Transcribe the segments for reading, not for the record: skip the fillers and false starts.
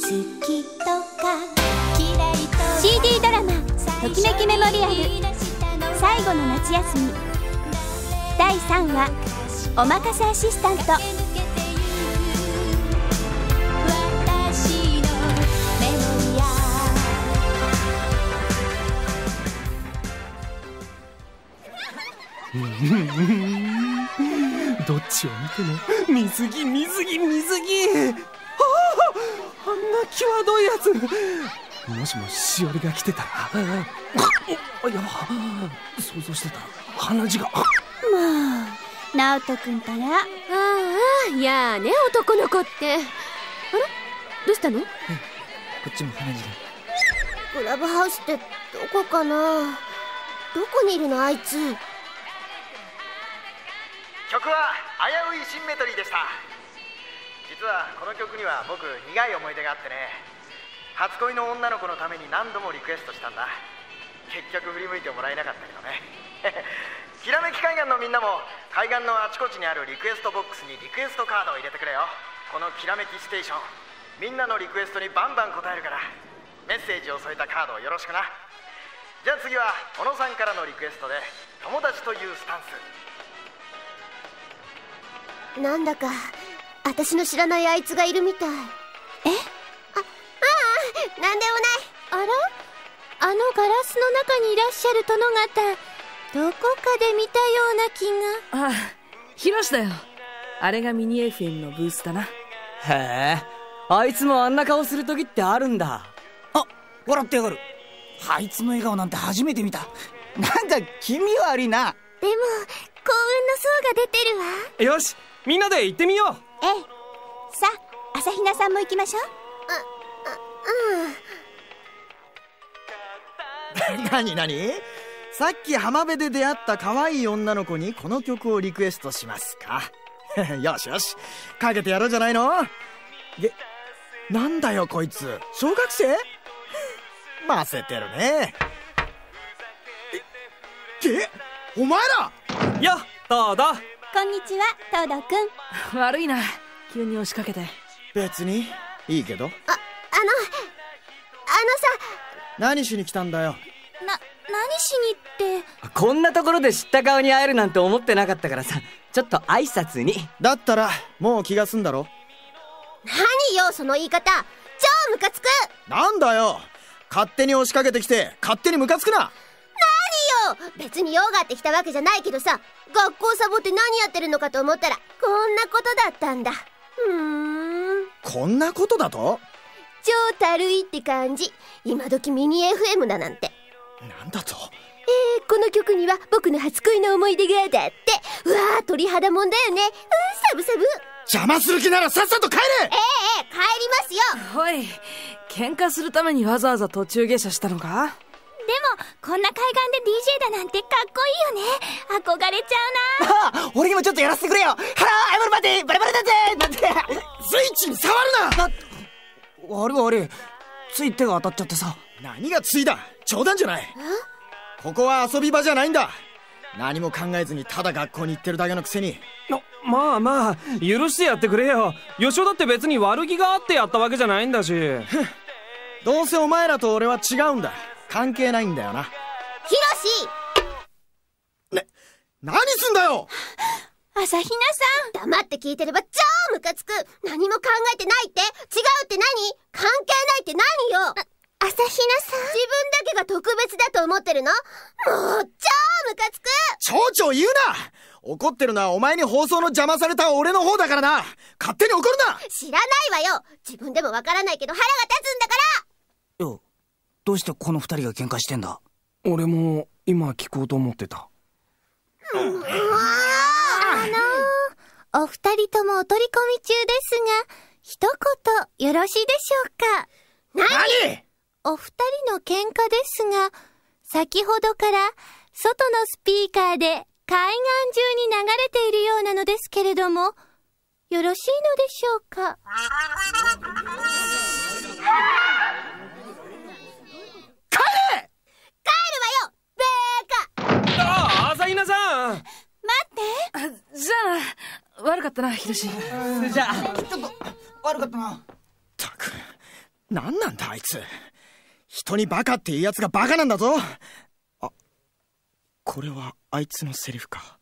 好きとか嫌いとか CD ドラマ「ときめきメモリアル」最後の夏休み第3話おまかせアシスタント。 どっちを見ても水着水着水着。あんな際どいやつ。もしもしおりが来てたらいや想像してた鼻血が。 もう直人くんたら。 ああ、いやーね、男の子って。あら、どうしたの？ こっちも鼻血が。 クラブハウスってどこかな？どこにいるのあいつ。 曲は危ういシンメトリーでした。実はこの曲には僕苦い思い出があってね、初恋の女の子のために何度もリクエストしたんだ。結局振り向いてもらえなかったけどねきらめき海岸のみんなも海岸のあちこちにあるリクエストボックスにリクエストカードを入れてくれよ。このきらめきステーション、みんなのリクエストにバンバン答えるから、メッセージを添えたカードをよろしくな。じゃあ次は小野さんからのリクエストで友達というスタンス。 なんだか私の知らないあいつがいるみたい。なんでもない。 あら、あのガラスの中にいらっしゃる殿方、どこかで見たような気が。 ああ、ヒロシだよ。あれがミニ FM のブースだな。 へえ、あいつもあんな顔する時ってあるんだ。 あ、笑ってやがる。あいつの笑顔なんて初めて見た。なんか気味悪いな。 でも幸運の層が出てるわ。 よし、みんなで行ってみよう。 ええ、さあ朝比奈さんも行きましょう。 何さっき浜辺で出会った可愛い女の子にこの曲をリクエストしますかよしよし、かけてやろうじゃないの。なんだよこいつ、小学生ませてるね。お前らよっ、どうだ。 こんにちは、東堂くん。 悪いな、急に押しかけて。 別にいいけど。 あのさ、 何しに来たんだよ。 何しにって。 こんなところで知った顔に会えるなんて思ってなかったからさ、ちょっと挨拶に。 だったらもう気が済んだろ。 何よその言い方、超ムカつく。 なんだよ、勝手に押しかけてきて勝手にムカつくな。 何よ、別に用があってきたわけじゃないけどさ、学校サボって何やってるのかと思ったらこんなことだったんだ。 こんなことだと。 超たるいって感じ。今時ミニ FM だなんて。 なんだと。 この曲には僕の初恋の思い出がだって。うわー、鳥肌もんだよね。サブサブ。 邪魔する気ならさっさと帰れ。 帰りますよ。 おい、喧嘩するためにわざわざ途中下車したのか？ でもこんな海岸で DJ だなんてかっこいいよね。憧れちゃうな。 俺にもちょっとやらせてくれよ。はらー、謝るまでバレバレだぜなんて。 スイッチに触るな。 悪い、つい手が当たっちゃってさ。 何がついだ、冗談じゃない。ここは遊び場じゃないんだ。何も考えずにただ学校に行ってるだけのくせに。 まあ許してやってくれよ。吉尾だって別に悪気があってやったわけじゃないんだしどうせお前らと俺は違うんだ。関係ないんだよな。 ヒロシ、 何すんだよ。 朝比奈さん、 黙って聞いてれば超ムカつく。何も考えてないって。違うって何？関係ないって何よ。朝比奈さん、自分だけが特別だと思ってるの？もう超ムカつく。 ちょうちょ言うな。怒ってるのはお前に放送の邪魔された俺の方だからな。勝手に怒るな。 知らないわよ。自分でもわからないけど腹が立つんだから。 よ、どうしてこの二人が喧嘩してんだ？ 俺も今聞こうと思ってた。 お二人ともお取り込み中ですが、一言よろしいでしょうか？ 何？ お二人の喧嘩ですが、先ほどから外のスピーカーで海岸中に流れているようなのですけれども、よろしいのでしょうか？ 帰れ！ 帰るわよ、ベーカ。 ああ、朝比奈さん。 待って。 じゃあ悪かったな、ヒロシ。 じゃあちょっと悪かったな。 ったく、 なんなんだあいつ。人にバカっていうやつがバカなんだぞ。あ、これはあいつのセリフか。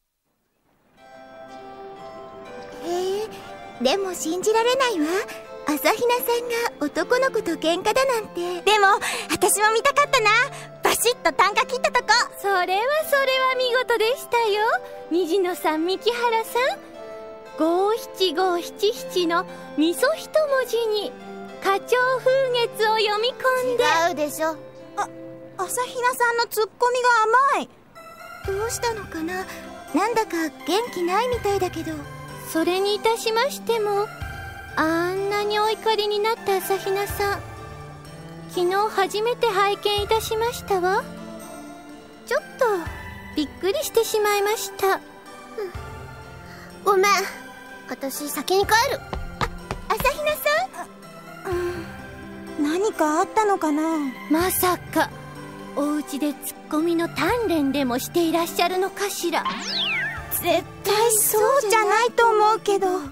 へえ、でも信じられないわ。朝比奈さんが男の子と喧嘩だなんて。 でも私も見たかったな。バシッと短歌切ったとこ。 それは見事でしたよ。虹野さん、三木原さん、五七五七七のみそ一文字に花鳥風月を読み込んで。 違うでしょ。 朝比奈さんのツッコミが甘い。 どうしたのかな。なんだか元気ないみたいだけど。それにいたしましても、あんなにお怒りになった朝比奈さん、昨日初めて拝見いたしましたわ。ちょっとびっくりしてしまいました。 ごめん、私先に帰る。 朝比奈さん、何かあったのかな。 まさかお家でツッコミの鍛錬でもしていらっしゃるのかしら。 絶対そうじゃないと思うけど。 なんな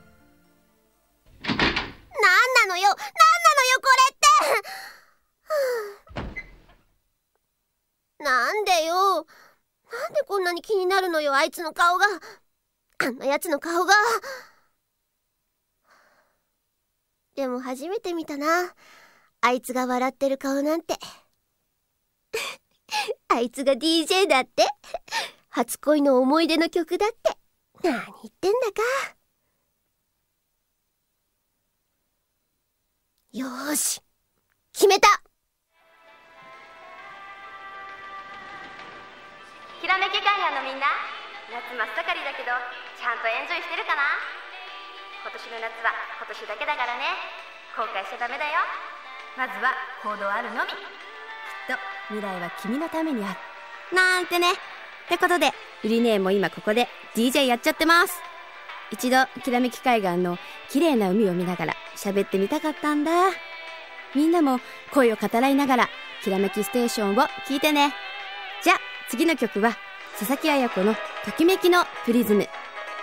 のよ、これって。なんでよ、なんでこんなに気になるのよ、あいつの顔が。あんなやつの顔が。でも初めて見たな、あいつが笑ってる顔なんて。あいつが DJ だって、初恋の思い出の曲だって。何言ってんだか。よーし、決めた。 きらめき海岸のみんな、夏真っ盛りだけどちゃんとエンジョイしてるかな。今年の夏は今年だけだからね、後悔しちゃダメだよ。まずは行動あるのみ。きっと未来は君のためにあるなんてね。ってことでゆりねえも今ここで DJ やっちゃってます。一度きらめき海岸の綺麗な海を見ながら喋ってみたかったんだ。みんなも声を語らいながらきらめきステーションを聞いてね。じゃあ次の曲は佐々木彩子のときめきのプリズム。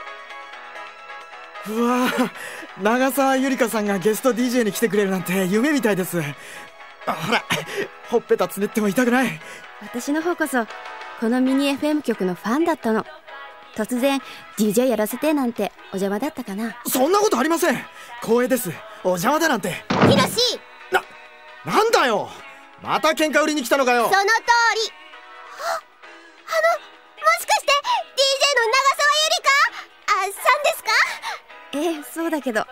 うわぁ、長澤ゆりかさんがゲスト DJ に来てくれるなんて夢みたいです。ほら、ほっぺたつねっても痛くない。 私の方こそこのミニ FM 局のファンだったの。突然 DJ やらせてなんてお邪魔だったかな。 そんなことありません。光栄です。お邪魔だなんて。 ヒロシ、 なんだよ、また喧嘩売りに来たのかよ。 その通り。もしかして DJ の長澤ゆりかさんですか。 そうだけど。 超ハ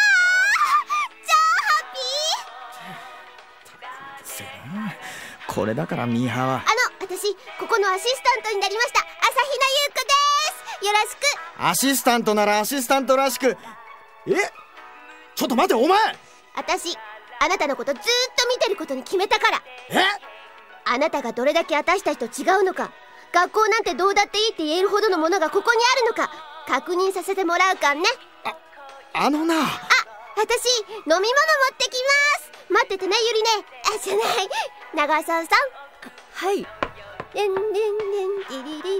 ッピー。これだからミーハーは。 私ここのアシスタントになりました朝比奈優子です。よろしく。 アシスタントならアシスタントらしく。ちょっと待て、お前。 私あなたのことずーっと見てることに決めたから。あなたがどれだけ私たちと違うのか、学校なんてどうだっていいって言えるほどのものがここにあるのか確認させてもらうかんね。 私飲み物持ってきます。待っててねゆりね。じゃない長澤さん。 はい。 でんでんでんでりりりんでん。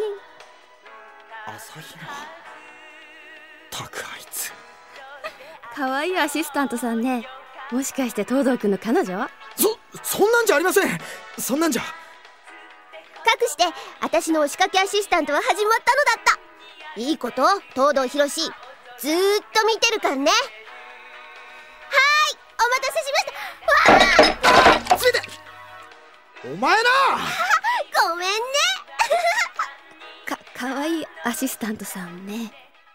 朝比奈。たくあいつ。 かわいいアシスタントさんね。もしかして東堂くんの彼女？ そんなんじゃありません。そんなんじゃ。 かくして私の押しかけアシスタントは始まったのだった。いいこと、東堂ひろし、ずーっと見てるからね。はーい、お待たせしました。わー！ ついて！お前な！ ごめんね。 かわいいアシスタントさんね。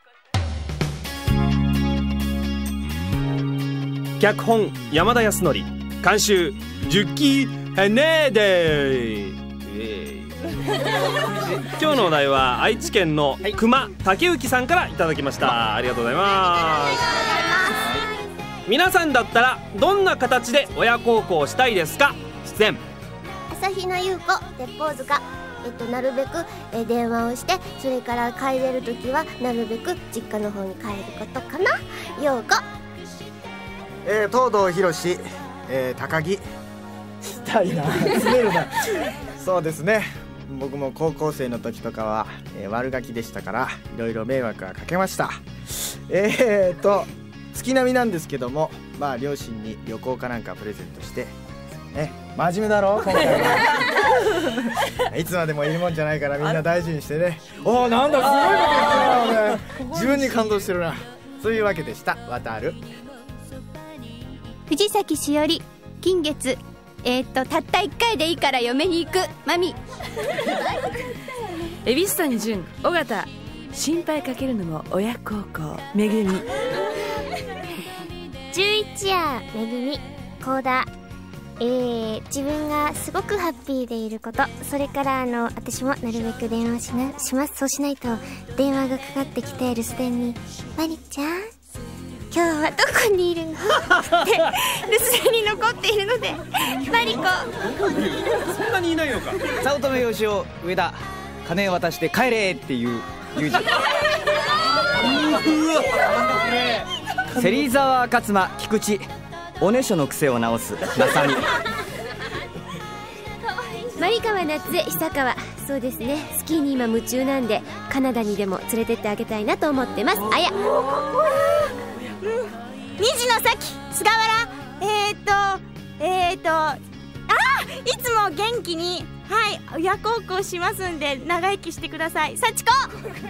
脚本山田康則、監修ジュッキー・ハネーデー。今日のお題は愛知県の熊竹内さんからいただきました。ありがとうございます。皆さんだったらどんな形で親孝行したいですか。出演朝比奈優子、鉄砲塚。なるべく電話をして、それから帰れるときはなるべく実家の方に帰ることかな。陽子。 東堂ひろし、高木。したいな、詰めるな。そうですね、僕も高校生の時とかは、悪ガキでしたからいろいろ迷惑はかけました。月並みなんですけども、 まあ両親に旅行かなんかプレゼントして真面目だろ今回はいつまでもいるもんじゃないからみんな大事にしてね。おお、なんだすごいこと言ってるな。自分に感動してるな。そういうわけでした。渡る藤崎しおり、金月、たった1回でいいから嫁に行くマミ。 蛭子谷純、尾形、心配かけるのも親孝行、めぐみ。 11夜めぐみ、幸田。自分がすごくハッピーでいること、それから私もなるべく電話します。そうしないと電話がかかってきて留守電にマリちゃん今日はどこにいるのって留守電に残っているのでマリコそんなにいないのか。 早乙女よしお、上田、金を渡して帰れっていう友人。 芹沢勝間、菊池、おねしょの癖を直すなさみ。 マリカは夏江久川、そうですね、スキーに今夢中なんでカナダにでも連れてってあげたいなと思ってます。あや虹の咲菅原、いつも元気に親孝行しますんで長生きしてください。幸子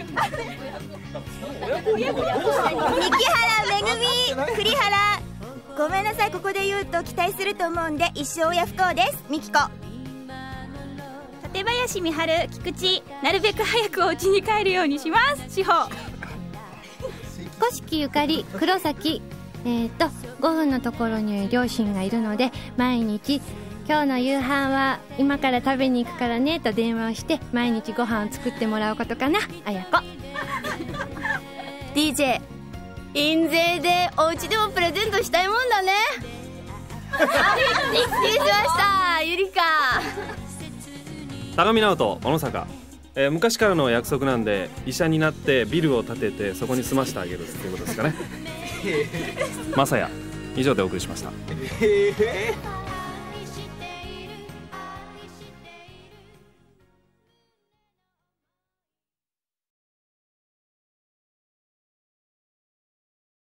三木原めぐみ、栗原、ごめんなさい、ここで言うと期待すると思うんで一生親不幸です。みきこ、 館林美晴、菊池、なるべく早くお家に帰るようにします。志保、 古式ゆかり、黒崎、5分のところに両親がいるので毎日今日の夕飯は今から食べに行くからねと電話をして毎日ご飯を作ってもらうことかな。あやこ DJ、印税でお家でもプレゼントしたいもんだね。失礼しました。ゆりか、 高見直人、小野坂、昔からの約束なんで医者になってビルを建ててそこに住ませてあげるっていうことですかね。まさや、以上でお送りしました。